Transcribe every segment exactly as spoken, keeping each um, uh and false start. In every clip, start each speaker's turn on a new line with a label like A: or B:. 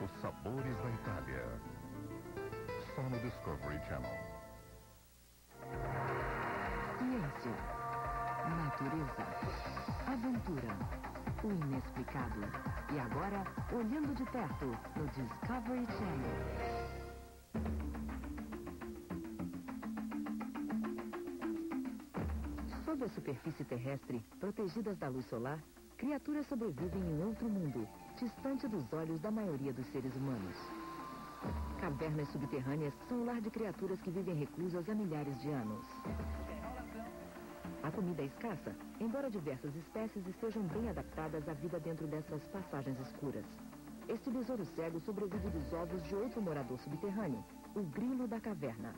A: Os sabores da Itália. Só no Discovery Channel.
B: Ciência, natureza, aventura, o inexplicável. E agora, olhando de perto no Discovery Channel. Sob a superfície terrestre, protegidas da luz solar, criaturas sobrevivem em outro mundo, distante dos olhos da maioria dos seres humanos. Cavernas subterrâneas são o lar de criaturas que vivem reclusas há milhares de anos. A comida é escassa, embora diversas espécies estejam bem adaptadas à vida dentro dessas passagens escuras. Este besouro cego sobrevive dos ovos de outro morador subterrâneo, o grilo da caverna.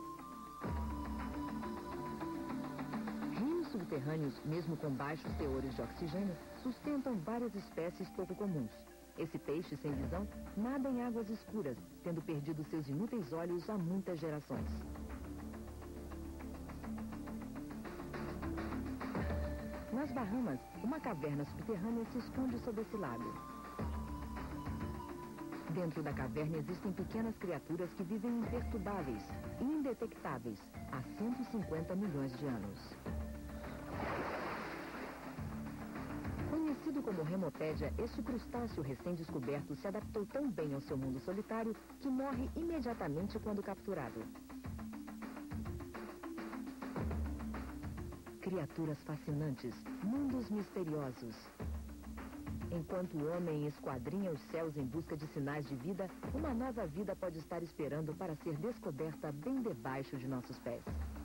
B: Rios subterrâneos, mesmo com baixos teores de oxigênio, sustentam várias espécies pouco comuns. Esse peixe sem visão nada em águas escuras, tendo perdido seus inúteis olhos há muitas gerações. Nas Bahamas, uma caverna subterrânea se esconde sob esse lago. Dentro da caverna existem pequenas criaturas que vivem imperturbáveis e indetectáveis há cento e cinquenta milhões de anos. Conhecido como Remopédia, este crustáceo recém-descoberto se adaptou tão bem ao seu mundo solitário que morre imediatamente quando capturado. Criaturas fascinantes, mundos misteriosos. Enquanto o homem esquadrinha os céus em busca de sinais de vida, uma nova vida pode estar esperando para ser descoberta bem debaixo de nossos pés.